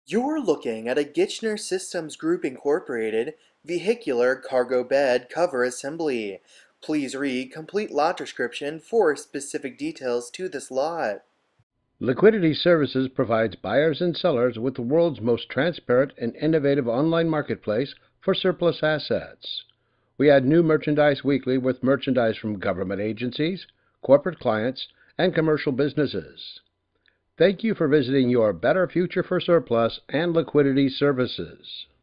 You're looking at a Gichner Systems Group Incorporated vehicular cargo bed cover assembly. Please read complete lot description for specific details to this lot. Liquidity Services provides buyers and sellers with the world's most transparent and innovative online marketplace for surplus assets. We add new merchandise weekly with merchandise from government agencies, corporate clients, and commercial businesses. Thank you for visiting your Better Future for Surplus and Liquidity Services.